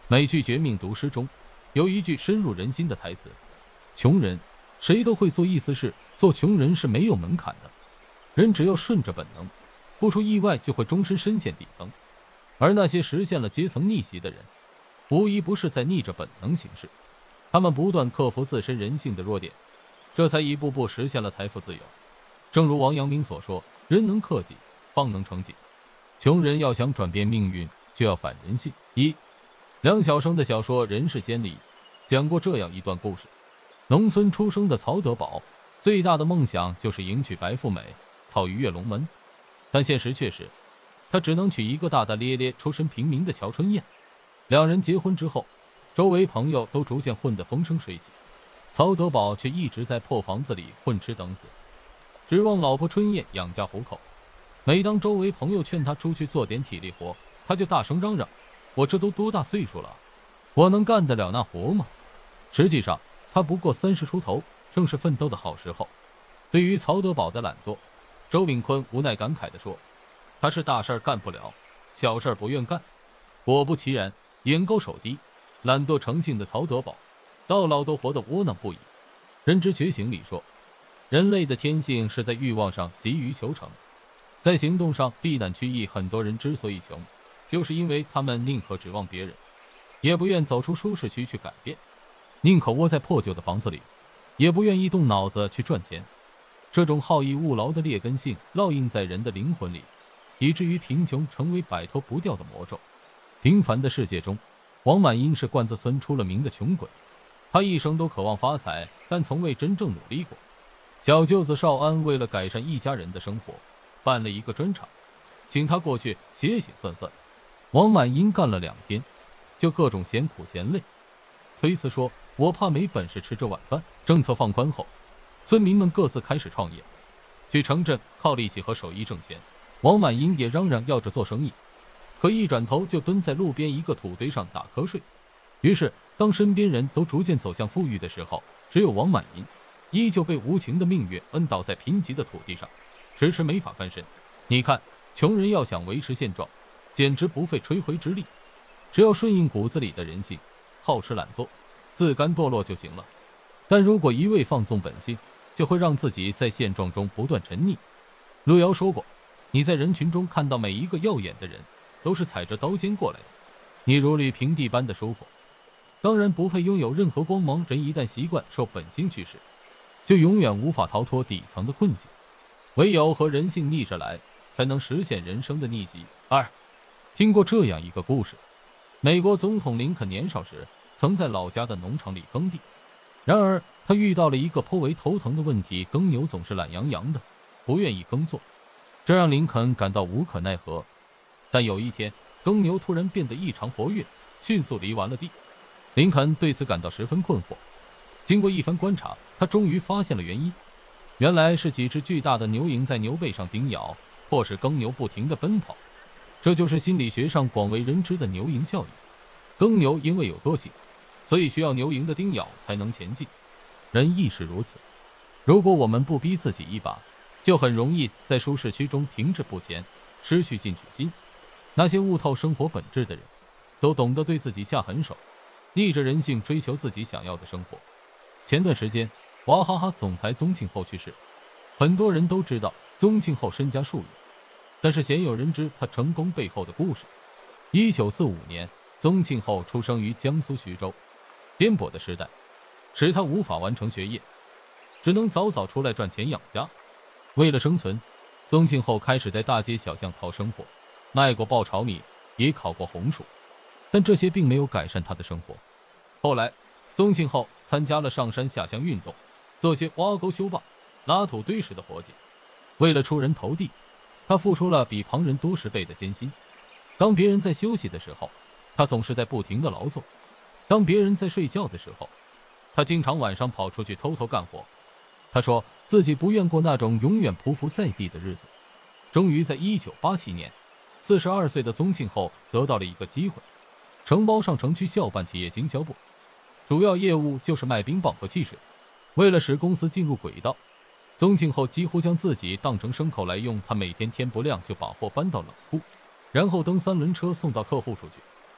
美剧《绝命毒师》中有一句深入人心的台词：穷人谁都会做，意思是做穷人是没有门槛的，人只要顺着本能，不出意外就会终身深陷底层。而那些实现了阶层逆袭的人，无疑不是在逆着本能行事，他们不断克服自身人性的弱点，这才一步步实现了财富自由。正如王阳明所说，人能克己，方能成己。穷人要想转变命运，就要反人性。梁晓声的小说《人世间》里讲过这样一段故事：农村出生的曹德宝，最大的梦想就是迎娶白富美，草鱼跃龙门。但现实却是，他只能娶一个大大咧咧、出身平民的乔春燕。两人结婚之后，周围朋友都逐渐混得风生水起，曹德宝却一直在破房子里混吃等死，指望老婆春燕养家糊口。每当周围朋友劝他出去做点体力活，他就大声嚷嚷：我这都多大岁数了，我能干得了那活吗？实际上他不过30出头，正是奋斗的好时候。对于曹德宝的懒惰，周炳坤无奈感慨地说，他是大事干不了，小事不愿干。果不其然，眼高手低、懒惰成性的曹德宝到老都活得窝囊不已。人之觉醒里说，人类的天性是在欲望上急于求成，在行动上避难趋易。很多人之所以穷，就是因为他们宁可指望别人，也不愿走出舒适区去改变，宁可窝在破旧的房子里，也不愿意动脑子去赚钱。这种好逸恶劳的劣根性烙印在人的灵魂里，以至于贫穷成为摆脱不掉的魔咒。平凡的世界中，王满英是罐子村出了名的穷鬼，他一生都渴望发财，但从未真正努力过。小舅子少安为了改善一家人的生活，办了一个砖厂，请他过去写写算算。王满英干了2天，就各种嫌苦嫌累，推辞说我怕没本事吃这碗饭。政策放宽后，村民们各自开始创业，去城镇靠力气和手艺挣钱。王满英也嚷嚷要着做生意，可一转头就蹲在路边一个土堆上打瞌睡。于是当身边人都逐渐走向富裕的时候，只有王满英依旧被无情的命运摁倒在贫瘠的土地上，迟迟没法翻身。你看，穷人要想维持现状，简直不费吹灰之力，只要顺应骨子里的人性，好吃懒做，自甘堕落就行了。但如果一味放纵本性，就会让自己在现状中不断沉溺。路遥说过，你在人群中看到每一个耀眼的人，都是踩着刀尖过来的，你如履平地般的舒服，当然不配拥有任何光芒。人一旦习惯受本性驱使，就永远无法逃脱底层的困境，唯有和人性逆着来，才能实现人生的逆袭。听过这样一个故事，美国总统林肯年少时曾在老家的农场里耕地，然而他遇到了一个颇为头疼的问题，耕牛总是懒洋洋的，不愿意耕作，这让林肯感到无可奈何。但有一天，耕牛突然变得异常活跃，迅速犁完了地。林肯对此感到十分困惑，经过一番观察，他终于发现了原因，原来是几只巨大的牛蝇在牛背上叮咬，迫使耕牛不停地奔跑。这就是心理学上广为人知的牛蝇效应。耕牛因为有惰性，所以需要牛蝇的叮咬才能前进。人亦是如此，如果我们不逼自己一把，就很容易在舒适区中停滞不前，失去进取心。那些悟透生活本质的人，都懂得对自己下狠手，逆着人性追求自己想要的生活。前段时间，娃哈哈总裁宗庆后去世，很多人都知道宗庆后身家数亿，但是鲜有人知他成功背后的故事。1945年，宗庆后出生于江苏徐州，颠簸的时代使他无法完成学业，只能早早出来赚钱养家。为了生存，宗庆后开始在大街小巷讨生活，卖过爆炒米，也烤过红薯，但这些并没有改善他的生活。后来，宗庆后参加了上山下乡运动，做些挖沟修坝、拉土堆石的活计。为了出人头地，他付出了比旁人多10倍的艰辛。当别人在休息的时候，他总是在不停的劳作；当别人在睡觉的时候，他经常晚上跑出去偷偷干活。他说自己不愿过那种永远匍匐在地的日子。终于在1987年，42岁的宗庆后得到了一个机会，承包上城区校办企业经销部，主要业务就是卖冰棒和汽水。为了使公司进入轨道，宗庆后几乎将自己当成牲口来用。他每天天不亮就把货搬到冷库，然后蹬3轮车送到客户处去。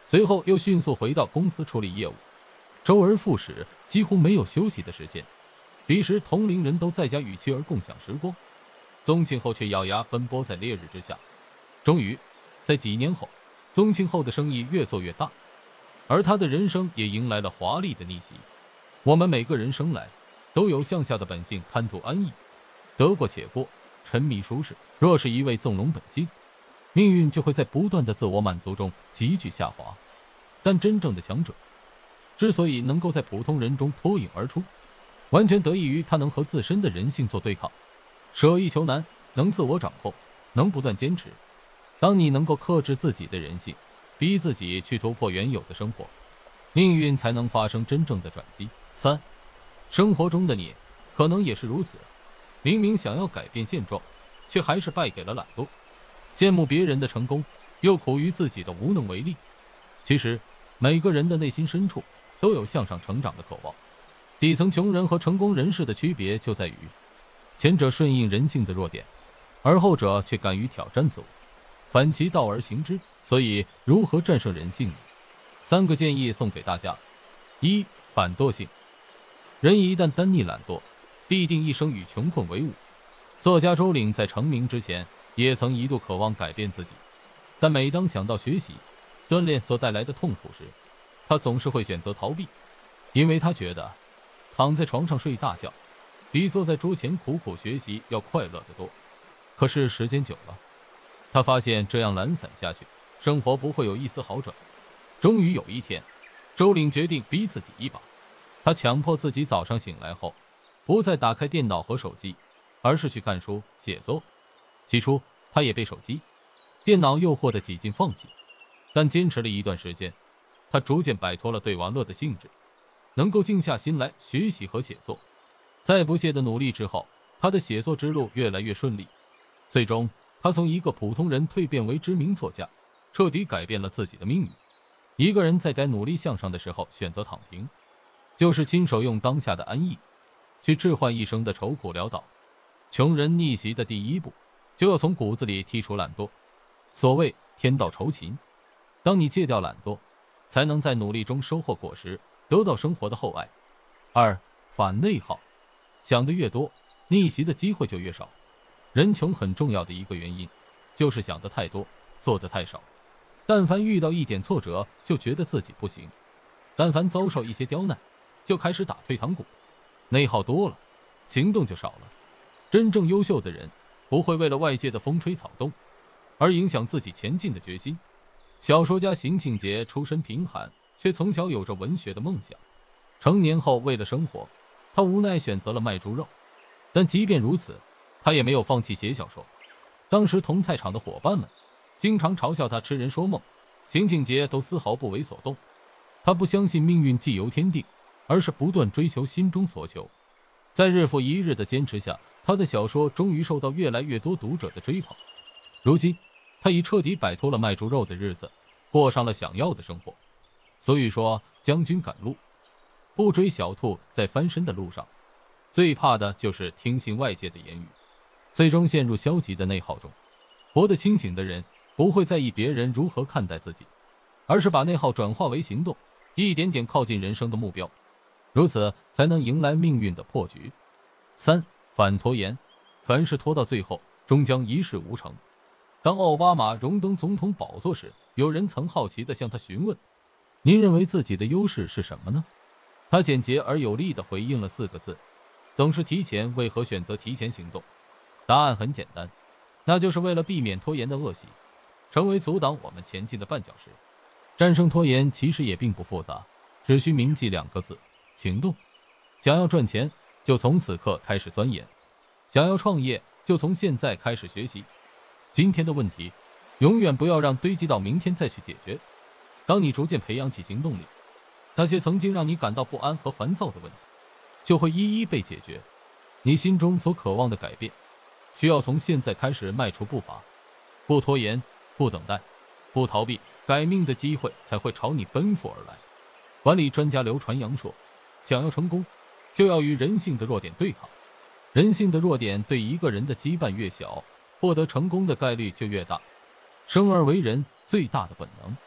随后又迅速回到公司处理业务，周而复始，几乎没有休息的时间。彼时同龄人都在家与妻儿共享时光，宗庆后却咬牙奔波在烈日之下。终于在几年后，宗庆后的生意越做越大，而他的人生也迎来了华丽的逆袭。我们每个人生来都有向下的本性，贪图安逸，得过且过，沉迷舒适。若是一味纵容本性，命运就会在不断的自我满足中急剧下滑。但真正的强者之所以能够在普通人中脱颖而出，完全得益于他能和自身的人性做对抗，舍易求难，能自我掌控，能不断坚持。当你能够克制自己的人性，逼自己去突破原有的生活，命运才能发生真正的转机。3. 生活中的你可能也是如此，明明想要改变现状，却还是败给了懒惰，羡慕别人的成功，又苦于自己的无能为力。其实每个人的内心深处都有向上成长的渴望。底层穷人和成功人士的区别就在于，前者顺应人性的弱点，而后者却敢于挑战自我，反其道而行之。所以如何战胜人性呢？3个建议送给大家。1. 反惰性。人一旦单逆懒惰，必定一生与穷困为伍。作家周岭在成名之前也曾一度渴望改变自己，但每当想到学习锻炼所带来的痛苦时，他总是会选择逃避，因为他觉得躺在床上睡大觉比坐在桌前苦苦学习要快乐得多。可是时间久了，他发现这样懒散下去，生活不会有一丝好转。终于有一天，周岭决定逼自己一把。他强迫自己早上醒来后不再打开电脑和手机，而是去看书写作。起初他也被手机电脑诱惑的几近放弃，但坚持了一段时间，他逐渐摆脱了对玩乐的性质，能够静下心来学习和写作。在不懈的努力之后，他的写作之路越来越顺利，最终他从一个普通人蜕变为知名作家，彻底改变了自己的命运。一个人在该努力向上的时候选择躺平，就是亲手用当下的安逸去置换一生的愁苦潦倒。穷人逆袭的第一步，就要从骨子里剔除懒惰。所谓天道酬勤，当你戒掉懒惰，才能在努力中收获果实，得到生活的厚爱。2. 反内耗。想的越多，逆袭的机会就越少。人穷很重要的一个原因，就是想的太多，做的太少。但凡遇到一点挫折，就觉得自己不行；但凡遭受一些刁难，就开始打退堂鼓。内耗多了，行动就少了。真正优秀的人，不会为了外界的风吹草动而影响自己前进的决心。小说家邢庆杰出身贫寒，却从小有着文学的梦想。成年后为了生活，他无奈选择了卖猪肉，但即便如此，他也没有放弃写小说。当时同菜场的伙伴们经常嘲笑他痴人说梦，邢庆杰都丝毫不为所动。他不相信命运既由天定，而是不断追求心中所求。在日复一日的坚持下，他的小说终于受到越来越多读者的追捧。如今他已彻底摆脱了卖猪肉的日子，过上了想要的生活。所以说，将军赶路，不追小兔在翻身的路上。最怕的就是听信外界的言语，最终陷入消极的内耗中。活得清醒的人不会在意别人如何看待自己，而是把内耗转化为行动，一点点靠近人生的目标，如此才能迎来命运的破局。3. 反拖延。凡事拖到最后，终将一事无成。当奥巴马荣登总统宝座时，有人曾好奇地向他询问，您认为自己的优势是什么呢？他简洁而有力地回应了4个字，总是提前。为何选择提前行动？答案很简单，那就是为了避免拖延的恶习，成为阻挡我们前进的绊脚石。战胜拖延其实也并不复杂，只需铭记2个字：行动。想要赚钱，就从此刻开始钻研；想要创业，就从现在开始学习。今天的问题，永远不要让堆积到明天再去解决。当你逐渐培养起行动力，那些曾经让你感到不安和烦躁的问题，就会一一被解决。你心中所渴望的改变，需要从现在开始迈出步伐。不拖延，不等待，不逃避，改命的机会才会朝你奔赴而来。管理专家刘传阳说，想要成功，就要与人性的弱点对抗。人性的弱点对一个人的羁绊越小，获得成功的概率就越大。生而为人，最大的本能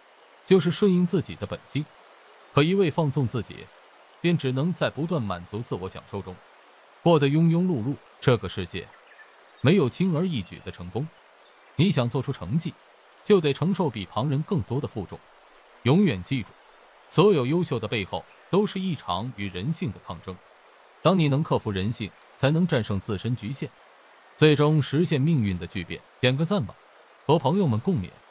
就是顺应自己的本性。可一味放纵自己，便只能在不断满足自我享受中过得庸庸碌碌。这个世界没有轻而易举的成功，你想做出成绩，就得承受比旁人更多的负重。永远记住，所有优秀的背后都是一场与人性的抗争。当你能克服人性，才能战胜自身局限，最终实现命运的巨变。点个赞吧，和朋友们共勉。